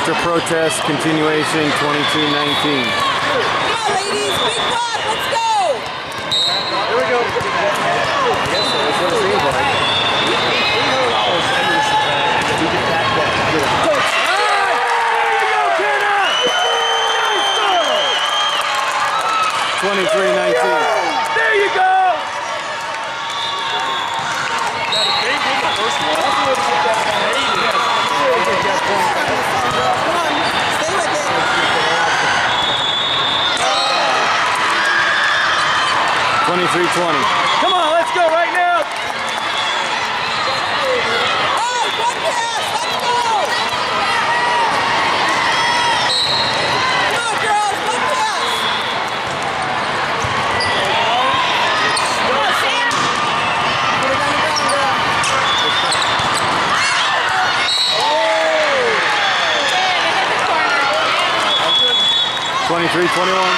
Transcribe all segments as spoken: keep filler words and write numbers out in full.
After protest, continuation, twenty-two nineteen. Come on, ladies, big block, let's go! Here we go. Yes, that's what it seems like. twenty-three nineteen. There you go! twenty-three twenty. Come on, let's go right now! Oh, one pass, let's go! Come on, girls, one pass! Come on, Sam! Put it on the ground, girl. twenty-three twenty-one.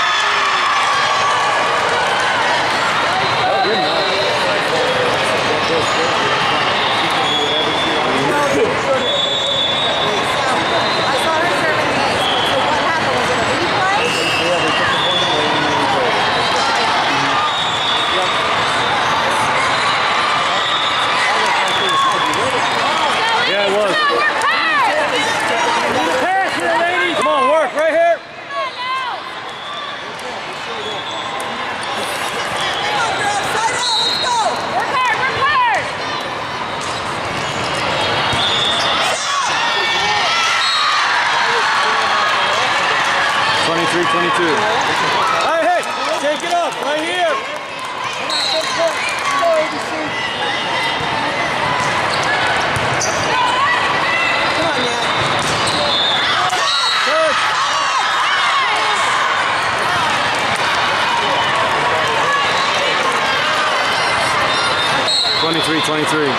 twenty-three twenty-two. Hey, hey, take it up right here. Come on, Nat. twenty-three twenty-three.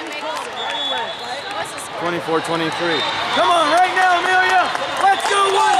Thank you. twenty-four twenty-three. Come on, right now, Amelia. Let's go one.